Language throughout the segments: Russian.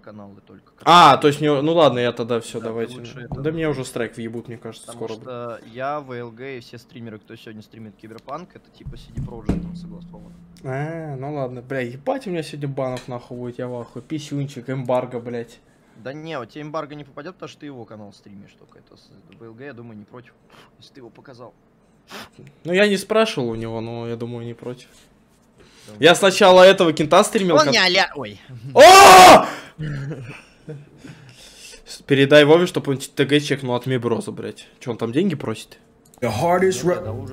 каналы только. А, то есть, ну ладно, я тогда все, Да, давайте. лучше Да это. мне уже страйк въебут, мне кажется, Потому скоро. что я, ВЛГ и все стримеры, кто сегодня стримит Киберпанк, это типа CD Projekt согласовано. Ну ладно, бля, ебать, у меня сегодня банов нахуй будет, я в ахуе. Писюнчик, эмбарго, блядь. Да не, у тебя эмбарго не попадет, потому что ты его канал стримишь только. Это ВЛГ, я думаю, не против, если ты его показал. Ну я не спрашивал у него, но я думаю, не против. Я сначала этого кента стримил. Он не аля... Ой. О! Передай Вове, чтобы он ТГ чекнул от Миброза, блядь. Че, он там деньги просит? The hardest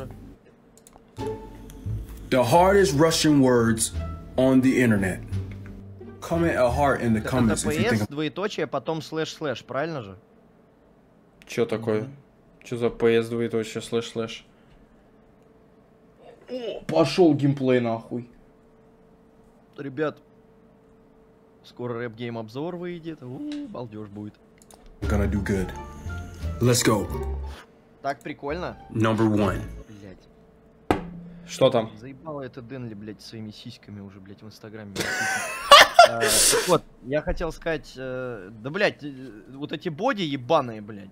Russian words on the internet. Comment a heart in the comments if you think. Двоеточие, потом слэш-слэш, правильно же? Че такое? Че за PS двоеточие слэш-слэш? Пошел геймплей нахуй. Ребят, скоро рэп-гейм обзор выйдет. Балдеж будет. Gonna do good. Let's go. Так прикольно. Number one. Блять. Что там? Заебало это Денли, блять, своими сиськами уже, блять, в инстаграме. Вот, я хотел сказать, да, блять, вот эти боди ебаные, блять.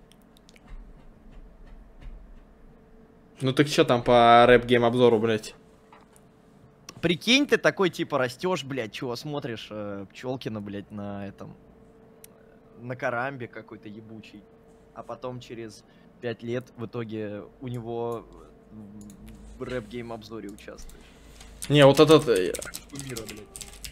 Ну так что там по рэп-гейм обзору, блядь? Прикинь, ты такой типа растешь, блядь, чего смотришь Пчелкина, блядь, на этом, на Карамбе какой-то ебучий, а потом через 5 лет в итоге у в рэп-гейм обзоре участвуешь. Не, вот этот... Мира, блядь.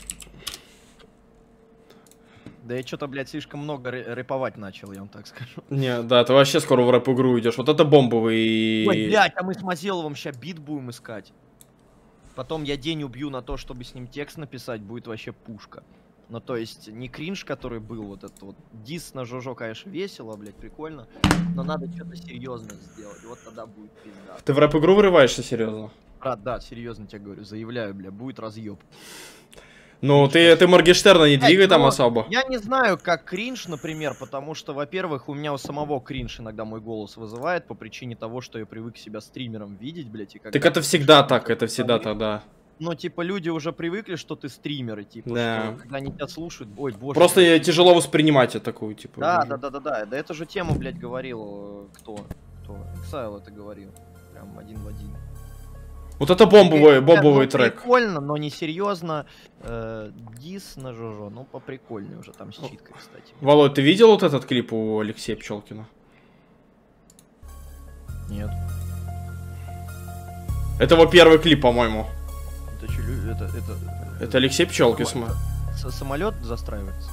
Да я что-то, блядь, слишком много рэповать начал, я вам так скажу. Не, да, ты вообще скоро в рэп-игру идешь. Вот это бомбовый... Ой, блядь, а мы с Мазеловым сейчас бит будем искать. Потом я день убью на то, чтобы с ним текст написать, будет вообще пушка. Ну, то есть, не кринж, который был, вот этот вот дис на Жожо, конечно, весело, блядь, прикольно, но надо что-то серьезное сделать, вот тогда будет пизда. Ты в рэп-игру вырываешься, серьезно? Брат, да, серьезно тебе говорю, заявляю, бля, будет разъеб. Ну, ты Моргенштерна не двигай там особо. Я не знаю, как кринж, например, потому что, во-первых, у меня у самого кринж иногда мой голос вызывает по причине того, что я привык себя стримером видеть, блядь. И так это всегда так, это всегда тогда. Ну, типа, люди уже привыкли, что ты стример, и типа, да. что, когда они тебя слушают, ой, боже. Просто тяжело воспринимать это такую, типа. Да. Да эту же тему, блядь, говорил кто? Exile это говорил. Прям один в один. Вот это бомбовый трек. Прикольно, но не серьезно. Дис на Жожо, ну поприкольнее уже там с читкой, кстати. Володь, ты видел вот этот клип у Алексея Пчелкина? Нет. Это его первый клип, по-моему. Это Алексей Пчелкин. Самолет застраивается.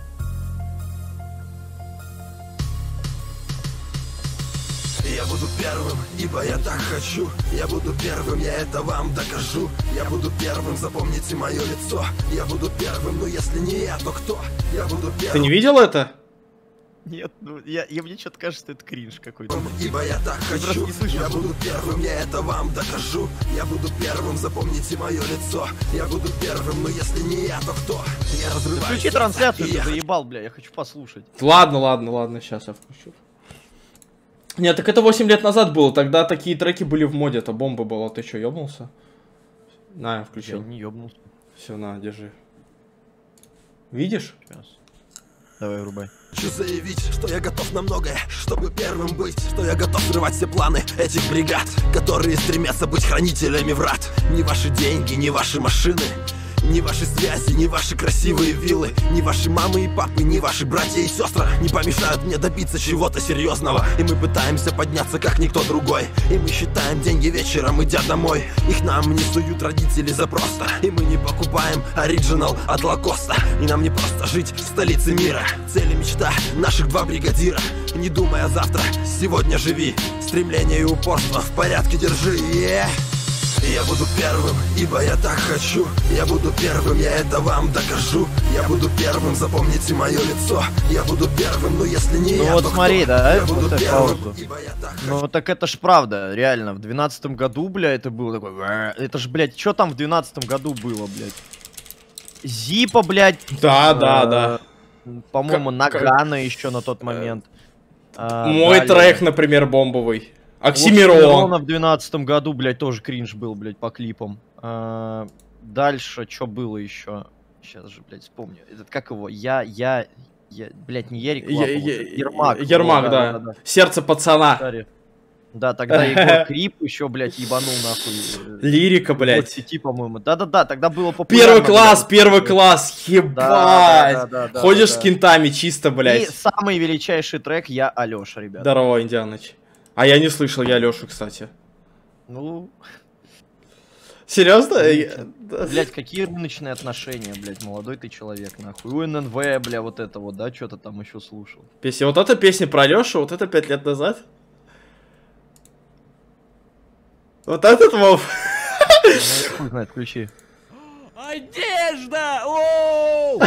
Я буду первым, ибо я так хочу. Я буду первым, я это вам докажу. Я буду первым, запомните мое лицо. Я буду первым, но если не я, то кто? Я буду первым. Ты не видел это? Нет, ну мне что-то кажется, это кринж какой-то. Ибо я так хочу. Я буду первым, я это вам докажу. Я буду первым, запомните мое лицо. Я буду первым, но если не я, то кто? Я разрываю. Включи трансляцию, ты заебал, бля, я хочу послушать. Ладно, сейчас я включу. Нет, так это 8 лет назад было, тогда такие треки были в моде, это бомба была, ты что, ёбнулся? На, я включил. Я не ёбнулся. Все, на, держи. Видишь? Сейчас. Давай, врубай. Хочу заявить, что я готов на многое, чтобы первым быть. Что я готов срывать все планы этих бригад, которые стремятся быть хранителями врат. Не ваши деньги, не ваши машины, ни ваши связи, ни ваши красивые виллы, ни ваши мамы и папы, ни ваши братья и сестры не помешают мне добиться чего-то серьезного. И мы пытаемся подняться, как никто другой. И мы считаем деньги вечером, идя домой. Их нам не суют родители за просто. И мы не покупаем оригинал от Лакоста. И нам не просто жить в столице мира. Цель и мечта наших 2 бригадира. Не думай о завтра, сегодня живи. Стремление и упорство в порядке держи. Я буду первым, ибо я так хочу. Я буду первым, я это вам докажу. Я буду первым, запомните мое лицо. Я буду первым, но если не я, вот то смотри, кто? да, Я буду вот первым, ибо я так хочу. Ну так это ж правда, реально, в 12-м году, бля, это было такой... Это ж, блядь, что там в 12-м году было, блядь? Зипа, блядь. Да. По-моему, Нагана еще на тот момент. Мой трек, например, бомбовый. Оксимирона в 12-м году, блядь, тоже кринж был, блядь, по клипам. Дальше, что было еще? Сейчас же, блядь, вспомню. Этот, как его? Блядь, не Ярик Ермак. Ермак. Ермак, да. Сердце пацана. Да, тогда Егор Крип еще, блядь, ебанул нахуй. Лирика, блядь. Сети, по-моему. Да-да-да, тогда было популярно. Первый класс, ебать. Ходишь с кентами чисто, блядь. И самый величайший трек «Я Алёша», ребят. Здорово, Индианыч. А я не слышал «Я Алёшу», кстати. Ну... Серьезно? Блять, какие рыночные отношения, блять, молодой ты человек, нахуй. УННВ, бля, вот это вот, да, что-то там еще слушал. Песня, вот эта песня про Алёшу, вот это 5 лет назад? Вот этот Вов. Хуй знает, включи. Одежда! Оу!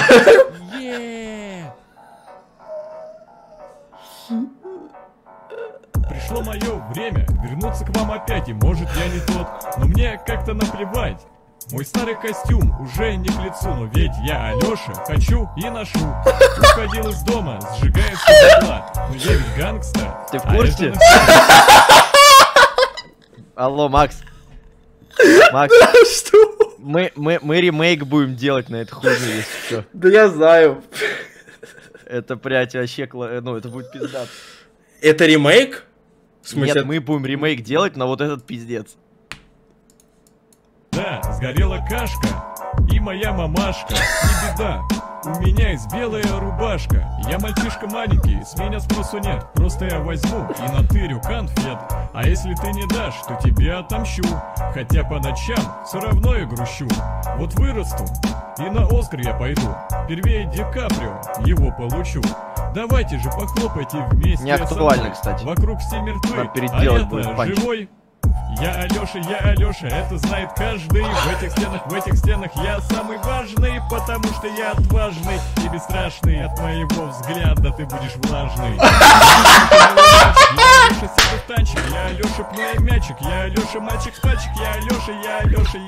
Пришло мое время вернуться к вам опять, и может я не тот, но мне как-то наплевать. Мой старый костюм уже не к лицу, но ведь я Алёша хочу и ношу. Уходил из дома, сжигая все дотла, но я ведь гангста. Ты в курсе? Алло, Макс. Макс. Что? Мы ремейк будем делать на эту хуйню, если что. Да я знаю. Это, блядь, вообще, ну, это будет пиздат. Это ремейк? В смысле? Нет, мы будем ремейк делать на вот этот пиздец. Да, сгорела кашка, и моя мамашка. Не беда, у меня есть белая рубашка. Я мальчишка маленький, с меня спросу нет. Просто я возьму и натырю конфет. А если ты не дашь, то тебе отомщу. Хотя по ночам все равно я грущу. Вот вырасту, и на Оскар я пойду. Первее Ди Каприо, его получу. Давайте же похлопайте вместе. Не актуально, кстати. Вокруг все мертвы, надо переделать будет а панч. я живой. Я Алёша, это знает каждый. В этих стенах я самый важный, потому что я отважный и бесстрашный. От моего взгляда ты будешь влажный. Я Алёша, сяду в танчик, я Алёша, пну мячик, я Алёша, мальчик с пальчик, я Алёша,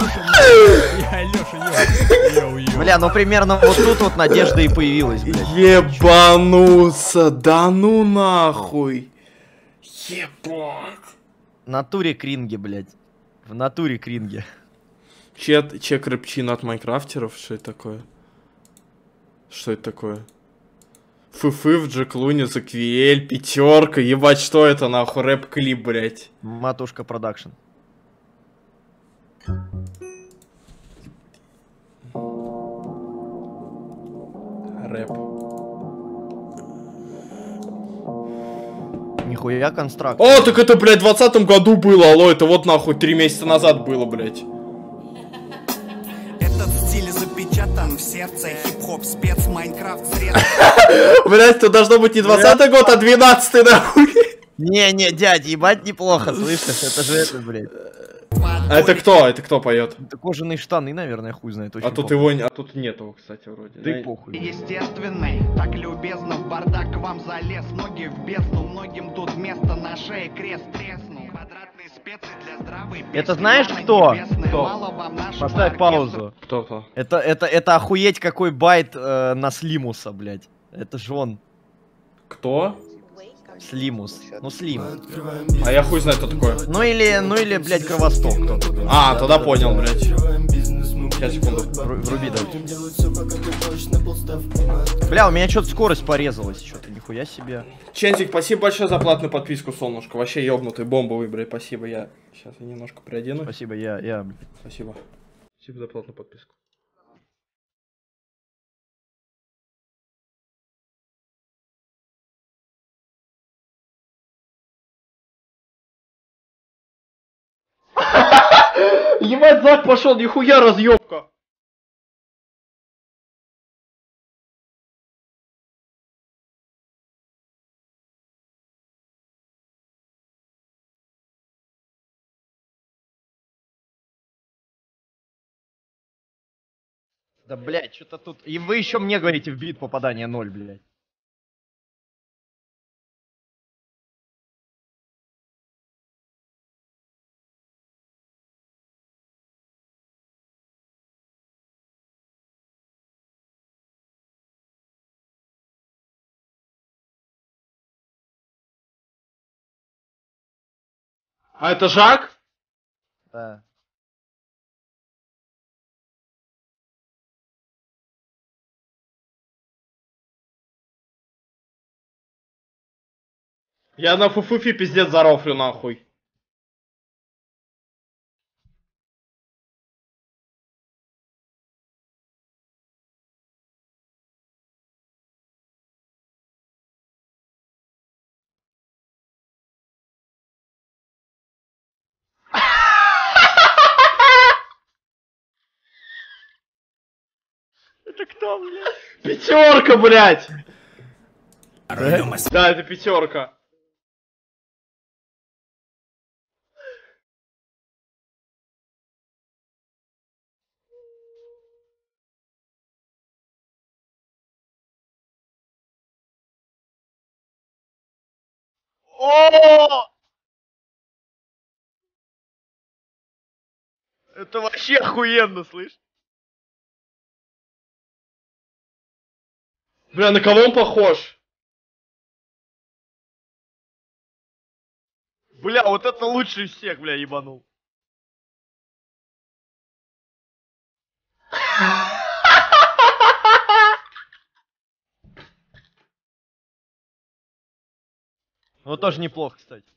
йоу. Бля, ну примерно вот тут вот надежда и появилась, блядь. Ебануться, да ну нахуй. Ебать. В натуре кринги, блядь. В натуре кринги. Чек рэпчин от майнкрафтеров, что это такое? Что это такое? Фыфы, Джек Луни, Заквиэль, пятерка, ебать, что это нахуй, рэп-клип, блядь. Матушка продакшн. Рэп. Нихуя констракт. О, так это, блядь, в 20-м году было, алло, это вот нахуй 3 месяца назад было, блядь. Этот стиль запечатан в сердце, хип-хоп, спец, Майнкрафт, сред. Блядь, это должно быть не 20-й год, а 12-й, нахуй. Не, дядь, ебать неплохо, слышишь? Это же это, блядь. А это кто? Это кто поет? Это кожаные штаны, наверное, хуй знает. А тут его, а тут нету, кстати, вроде. Ты похуй. Естественный, так любезно в бардак к вам залез, ноги в бездну, многим тут место на шее крест треснул. Квадратные специи для здравой песни. Это знаешь Маны кто? небесные, Кто? мало вам нашего Поставь оркестра. паузу. Кто-то. Это охуеть какой байт на Слимуса, блядь. Это же он. Кто? Слимус. Ну, Слим. А я хуй знаю, кто такой. Ну или, блядь, Кровосток кто-то. А, тогда понял, блядь. Сейчас, секунду. Вруби, давай. Бля, у меня что-то скорость порезалась. Что-то нихуя себе. Чензик, спасибо большое за платную подписку, солнышко. Вообще ёбнутый, бомбовый, блядь, спасибо. Я сейчас немножко приодену. Спасибо, я. Спасибо. Спасибо за платную подписку. Ебать, Зак пошел, нихуя разъебка. Да, блядь, что-то тут... И вы еще мне говорите в бит попадание 0, блядь. А это Жак? Да. Я на фуфуфе пиздец зарофлю нахуй. Это кто, блядь? Пятерка, блядь! Да, это пятерка. О! Это вообще охуенно, слышь? Бля, на кого он похож? Бля, вот это лучший из всех, бля, ебанул. Ну тоже неплохо, кстати.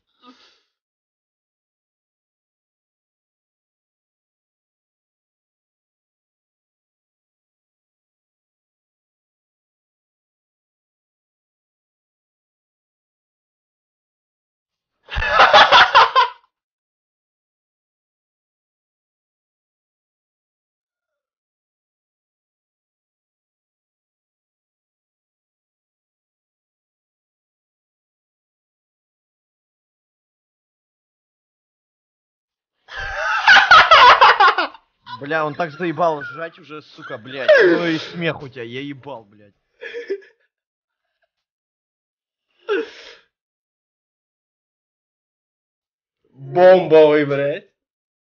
Бля, он так заебал жрать уже, сука, блядь. Ну и смех у тебя, я ебал, блядь. Бомбовый, блядь.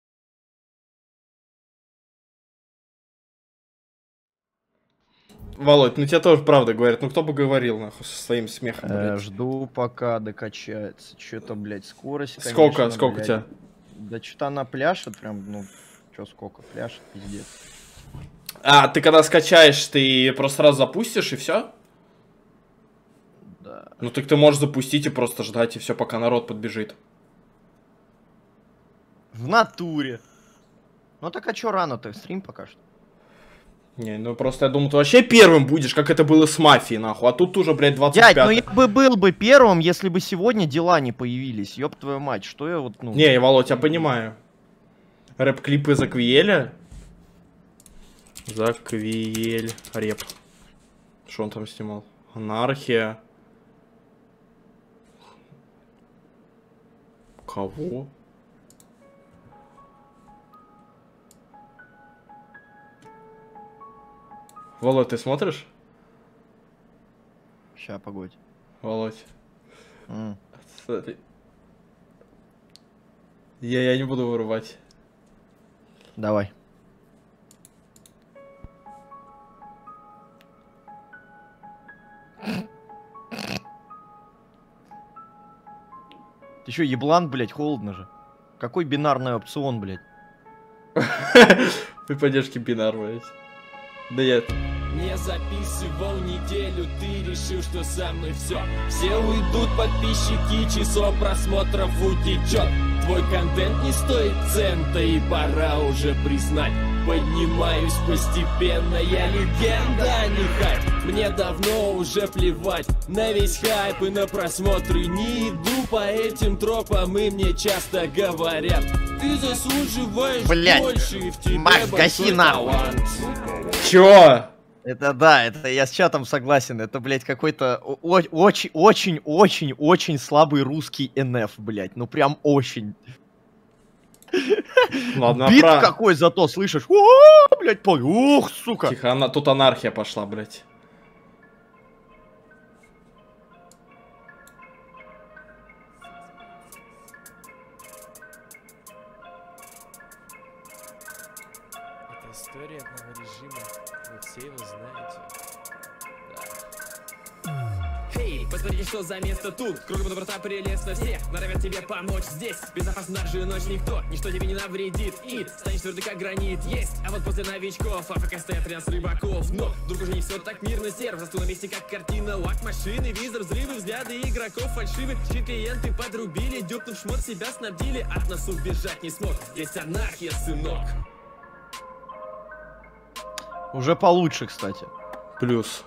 Володь, ну тебя тоже правда говорят. Ну кто бы говорил, нахуй, со своим смехом, блядь. Жду пока докачается. Что-то, блядь, скорость, Сколько? конечно, Сколько у блядь. тебя? Да что-то она пляшет прям, ну, чё сколько, пляшет, пиздец. А, ты когда скачаешь, ты просто сразу запустишь и все? Да. Ну так ты можешь запустить и просто ждать, и все, пока народ подбежит. В натуре. Ну так а чё рано-то? Стрим пока что. Не, ну просто я думал, ты вообще первым будешь, как это было с мафией, нахуй. А тут уже, блядь, 25. Дядь, ну я бы был бы первым, если бы сегодня дела не появились. Ёб твою мать, что я вот, ну... Не, Володь, я понимаю. Рэп-клипы Заквиеля. Заквиель. Реп. Что он там снимал? Анархия. Кого? Володь, ты смотришь? Ща, погодь. Володь. Смотри. Я не буду вырубать. Давай. Ты чё, еблан, блядь, холодно же. Какой бинарный опцион, блядь? При поддержке бинар, блядь. Да нет. Не записывал неделю, ты решил, что со мной все уйдут подписчики, число просмотров утечет. Твой контент не стоит цента, и пора уже признать. Поднимаюсь постепенно, я легенда, а не хайп. Мне давно уже плевать на весь хайп и на просмотры. Не иду по этим тропам, и мне часто говорят: ты заслуживаешь больше, и в тебе Макс, гаси нахуй. Чё? Это да, это я с чатом согласен. Это, блядь, какой-то очень-очень-очень слабый русский НФ, блядь. Ну прям очень. Ладно, Бит какой зато, слышишь? О, блядь, ух, сука. Тихо, тут анархия пошла, блядь. Это история одного режима, вы все его знаете. смотрите, что за место тут. Кругом доброта прелестно, все норовят тебе помочь здесь. Безопасно даже ночь, никто, ничто тебе не навредит. И станешь твердый, как гранит, есть. А вот после новичков АФК стоят рядом с рыбаков. Но вдруг уже не все так мирно, серв застыл на месте, как картина. Лак машины, визор, взрывы, взгляды игроков фальшивы. Чьи клиенты подрубили, дюкнув шмот, себя снабдили. От нас убежать не смог, здесь анархия, сынок. Уже получше, кстати. Плюс.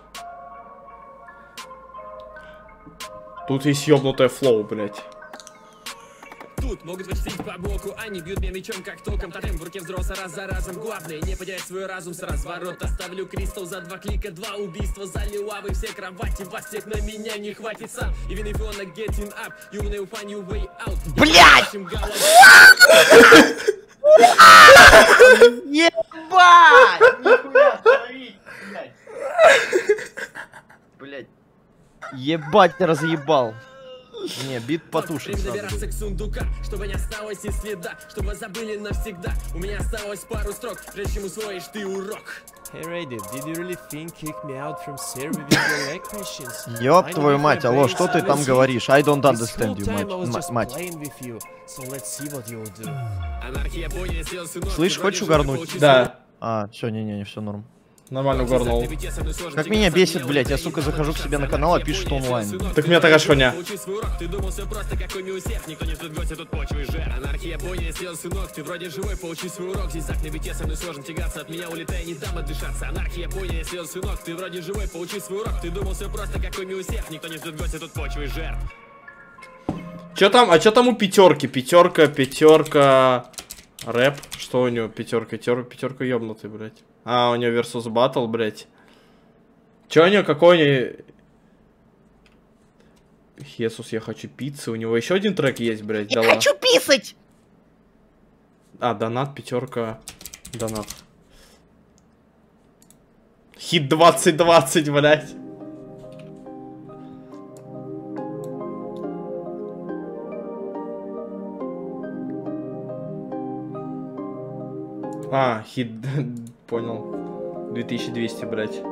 Тут есть ёбнутое флоу, блять. Тут могут вычислить по боку, они бьют меня мечом как током. Тотем в руке взрослый раз за разом. Главное, не потерять свой разум с разворота. Ставлю кристалл за 2 клика, 2 убийства. Залила вы все кровати, вас всех на меня не хватит сам. Even if you wanna getting up, you wanna find your way out. Блять! Ебать! Нихуя творить, блять! Блять. Ебать, ты разъебал. Не, бит потушен добираться к сундукам, чтобы не осталось и следа, чтобы забыли навсегда. У меня осталось пару строк, прежде чем усвоишь ты урок. Hey Reddit, did you really think kick me out from server with your leg questions? Ёб твою мать, алло, что ты там говоришь? I don't understand you, мать. Слышь, хочешь угорнуть? Да. А, все, не, все норм. Нормально угорнул. Как меня бесит, блять, я, сука, захожу к себе на канал, а пишет онлайн. Так меня такая шоня. Ты думал все просто, какой миусек. Никто не ждет гостя, тут почвы жер. Анархия, бойня, я съел сынок. Ты вроде живой, получи свой урок. Здесь так на бите со мной сложно тягаться. От меня улетай, не дам отдышаться. Анархия, бойня, я съел сынок. Ты вроде живой, получи свой урок. Ты думал все просто, какой миусек. Никто не ждет гостя, тут почвы жер. Чё там, а чё там у пятерки? Пятерка. Рэп. Что у него? Пятерка ёбнутый, блять. А, у него versus battle, блять. Чё у него, какой у него... Хесус, я хочу пиццы. У него еще один трек есть, блять. Я хочу писать! А, донат, пятерка. Донат. Хит 2020, блять. А, хит... Понял. 2200, блять.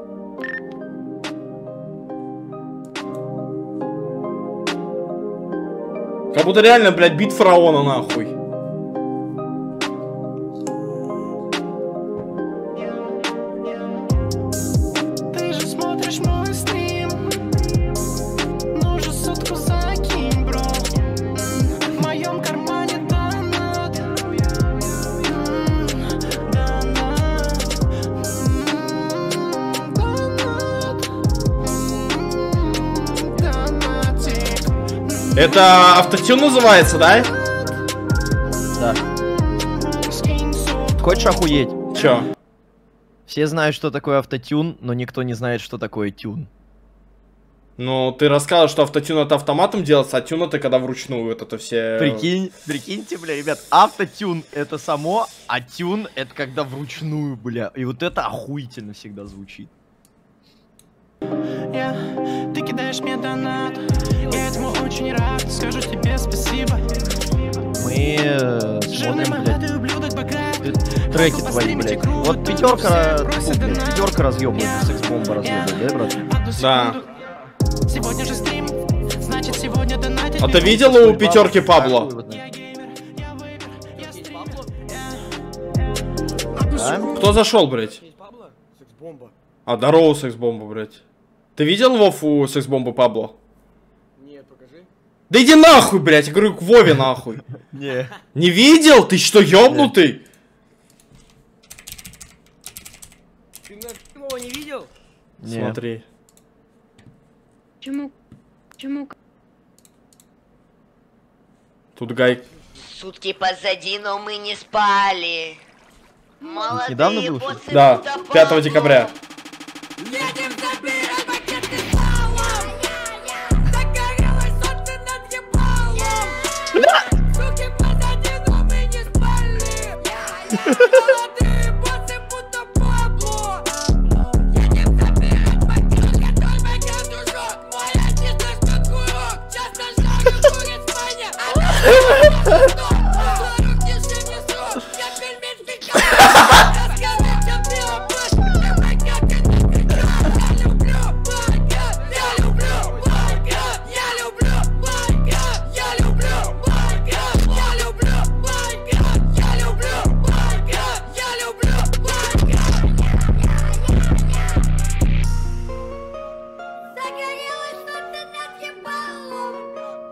Как будто реально, блять, бит фараона, нахуй. Ты же смотришь мой стрим. Ну же сотку закинь, бро. В моем кармане донат. Это автотюн называется, да? Да. Хочешь охуеть? Чё? Все знают, что такое автотюн, но никто не знает, что такое тюн. Ну, ты рассказал, что автотюн это автоматом делается, а тюн это когда вручную вот это все... Прикиньте, бля, ребят, автотюн это само, а тюн это когда вручную, бля. И вот это охуительно всегда звучит. Ты кидаешь мне донат. Я этому очень рад, скажу тебе спасибо. Мы смотрим, блядь, треки твои, блядь. Вот пятерка разъебывает, секс-бомба разъебывает, да, брат? Да. Сегодня же стрим, значит сегодня донатить. А ты видел у пятерки Пабло? Да? Кто зашел, блядь? А, здорово, секс-бомба, блядь. Ты видел Вову секс-бомбу Пабло? Нет, покажи. Да иди нахуй, блядь, я говорю, к Вове нахуй. Не. Не видел? Ты что, ёбнутый? Ты его не видел? Не. Смотри. Почему? Тут Гай. Сутки позади, но мы не спали. Молодые недавно был? боцы Да, будто 5 декабря. Едем забирать пакеты с балом. Загорелось солнце над ебалом. Суки позади, но мы не спали. Молодые боссы будто Пабло. Едем забирать пакеты, который пакет ушел. Мой отец наш как курок. Часто жарю курит в мане. Рук тише не срок. Я пельмень пекал. Рассказывай, чем пила плащ.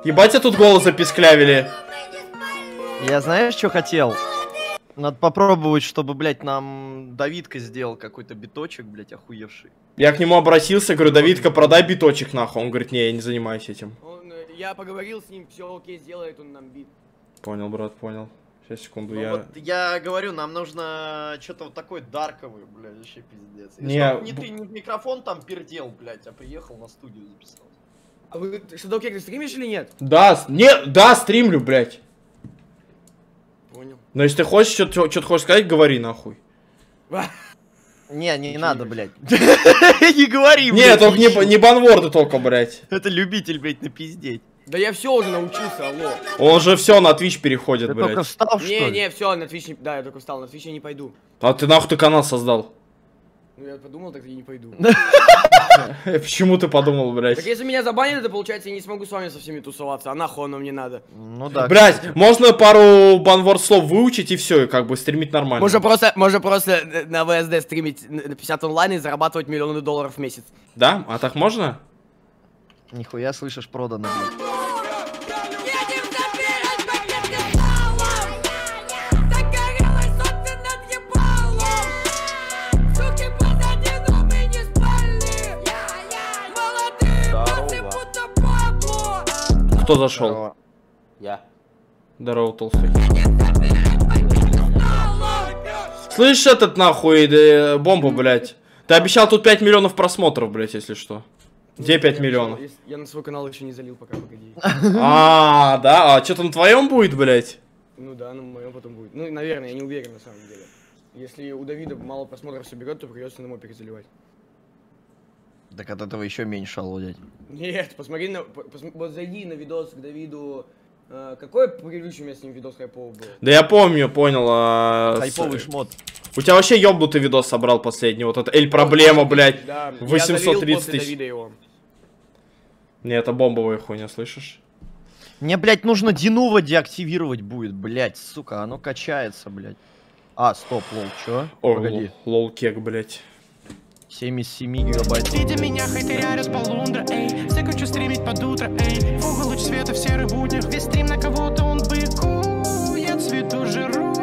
Ебать, я тут голос записклявили. Я знаешь, что хотел? Надо попробовать, чтобы, блядь, нам Давидка сделал какой-то биточек, блядь, охуевший. Я к нему обратился, говорю, Давидка, продай биточек нахуй. Он говорит, не, я не занимаюсь этим. Я поговорил с ним, все окей, сделает он нам бит. Понял, брат, понял. Сейчас, секунду, Ну, я... вот я говорю, нам нужно что-то вот такой дарковый, блядь, вообще пиздец. И Не, чтоб не ты не в микрофон там пердел, блядь, а приехал на студию записал. А вы что, окей, ты стримишь или нет? Да, да, стримлю, блядь. Понял. Но если ты хочешь, что-то хочешь сказать, говори нахуй. Не надо, блядь. Не говори, блядь. Не, только не банворды только, блядь. Это любитель, блядь, напиздеть. Да я все уже научился, алло. Он же все на Twitch переходит, Ты блядь. только встал, что ли? Не, все, на Twitch не... Да, я только встал, на Twitch я не пойду. А ты нахуй ты канал создал? Ну я подумал, так и не пойду. Почему ты подумал, блядь? Так если меня забанят, то получается я не смогу с вами со всеми тусоваться, а нахуй оно мне надо. Ну да. Блядь, можно пару банворд слов выучить и все, и как бы стримить нормально. Можно просто на ВСД стримить на 50 онлайн и зарабатывать миллионы долларов в месяц. Да? А так можно? Нихуя слышишь, продано, блядь. Кто зашел? Я. Здорово, толстый. Слышь, этот нахуй, бомба, блядь. Ты обещал тут 5 миллионов просмотров, блядь, если что. Где 5 миллионов? Я на свой канал еще не залил, пока, погоди. А, да? А что-то на твоем будет, блядь? Ну да, на моем потом будет. Ну, наверное, я не уверен на самом деле. Если у Давида мало просмотров соберет, то придется на мой перезаливать. Так от этого еще меньше, алодять. Нет, посмотри на... Вот зайди на видос к Давиду. Какой предыдущий у меня с ним видос хайповый был? Да я помню, понял. Хайповый шмот. У тебя вообще ёбнутый видос собрал последний. Вот это Эль Проблема, блядь. Да, 830 тысяч. Его. Не, это бомбовая хуйня, слышишь? Мне, блядь, нужно Динува деактивировать будет, блядь, сука, оно качается, блядь. А, стоп, лол, чё? О, погоди. Лол-кек, блядь. 7 из 7 гигабайт. Видя меня, хейтеря полундра, эй. Все хочу стримить под утро, эй. Фугл луч света в серых буднях. Весь стрим на кого-то он быкует. Цвету жирует.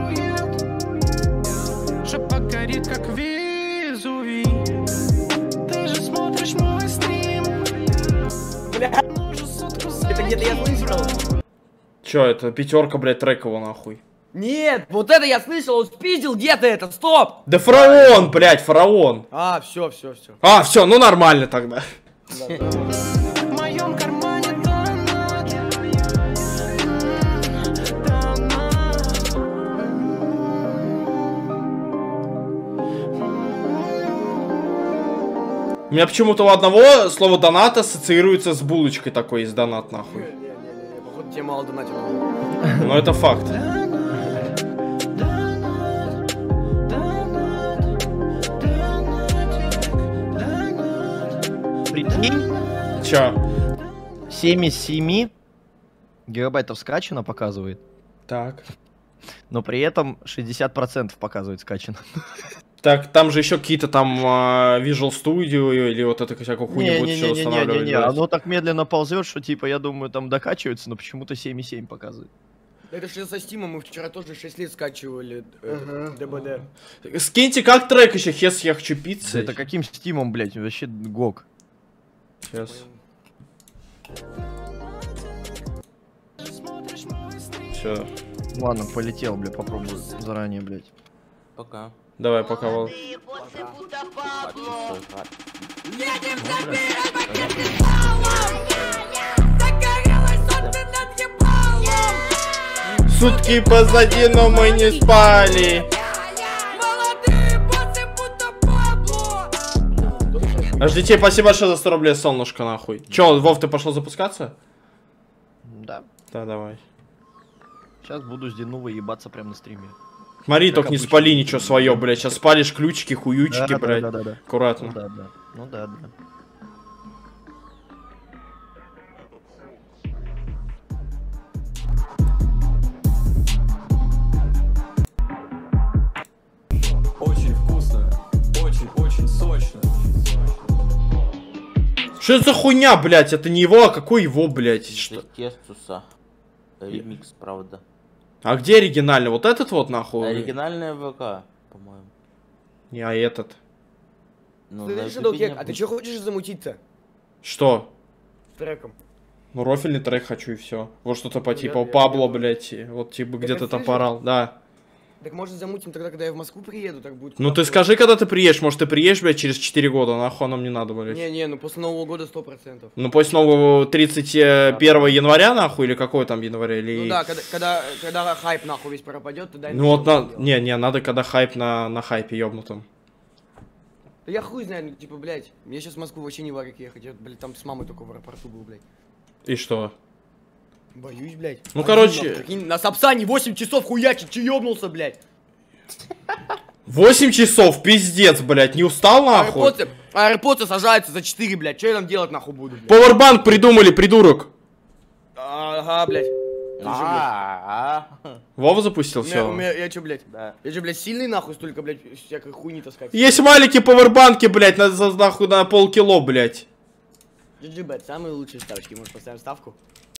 Жопа горит, как Везувий. Ты же смотришь мой стрим. Бля, это где-то я слышал. Чё, это пятерка, блядь, трекова, нахуй. Нет, вот это я слышал, он спиздил где-то это, стоп! Да фараон, блядь, фараон. А, все. А, все, ну нормально тогда. В моем кармане донат. У меня почему-то у одного слово донат ассоциируется с булочкой такой из донат, нахуй. Не, походу тебе мало донатил. Но это факт. Прикинь? Чё? 7 из 7 гигабайтов скачано показывает. Так. Но при этом 60% показывает скачано. Так, там же еще какие-то там Visual Studio или вот это всякую хуйню будет еще устанавливать. Не, оно так медленно ползет, что типа я думаю там докачивается, но почему-то 7,7 показывает. Это же со Стима, мы вчера тоже 6 лет скачивали ДБД. Скиньте как трек еще, хес я хочу пиццы. Это каким стимом, блять, вообще гог. Сейчас. Все. Ладно, полетел, бля, попробую заранее, блять. Пока. Давай, пока, Вол. Сутки позади, но мы не спали. HDT, спасибо большое за 100 рублей, солнышко, нахуй. Че, Вов, ты пошел запускаться? Да. Да, давай. Сейчас буду с Динувой ебаться прямо на стриме. Смотри, Как только не обычно. спали ничего свое, блядь. Сейчас спалишь ключики, хуючки, Да, блядь. да. Аккуратно. Ну да. Ну да. Очень вкусно, очень сочно. Что это за хуйня, блядь? Это не его, а какой его, блядь? Что? Тестуса. Ремикс, правда. А где оригинальный? Вот этот вот нахуй? Оригинальная ВК, по-моему. Не, а этот. Ну, а ты что хочешь замутить-то? Что? С треком. Ну, рофильный трек хочу и все. Вот что-то по типу Пабло, блядь. Вот типа где-то там порал, да. Так может замутим тогда, когда я в Москву приеду, так будет. Ну ты скажи, когда ты приедешь, может ты приедешь, блядь, через 4 года, нахуй нам не надо, блядь. Не, ну после Нового года 100%. Ну после нового 31 января, нахуй, или какой там января, или... Ну да, когда хайп нахуй весь пропадет, тогда... Ну вот, не, надо, когда хайп на хайпе ёбнутом. Да я хуй знаю, ну типа, блядь, я сейчас в Москву вообще не варик ехать, я, блядь, там с мамой только в аэропорту был, блядь. И что? Боюсь, блядь. Ну, короче... Прикинь, на Сапсане 8 часов хуячить, че ёбнулся, блядь? 8 часов, пиздец, блядь, не устал, нахуй? Аэропорты сажаются за 4, блядь, что я там делать, нахуй, буду, блядь? Пауэрбанк придумали, придурок. Ага, блядь. Вова запустил все. Я чё, блядь? Да. Я чё, блядь, сильный, нахуй, столько, блядь, всякой хуйни таскать? Есть маленькие пауэрбанки, блядь, нахуй на полкило, блядь. GG, блядь, самые лучшие ставочки, можешь поставить ставку?